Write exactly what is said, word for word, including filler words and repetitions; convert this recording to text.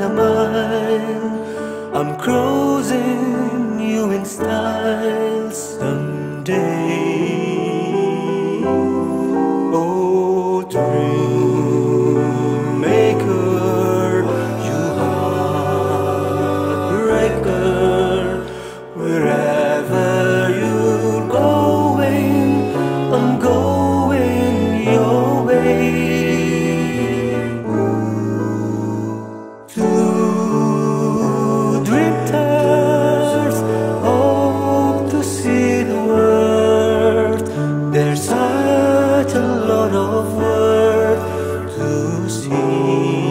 mine. I'm cruising you in style someday. Oh, dream maker, you heartbreaker, wherever you're going, I'm going your way. Two drifters hope to see the world. There's such a lot of world to see.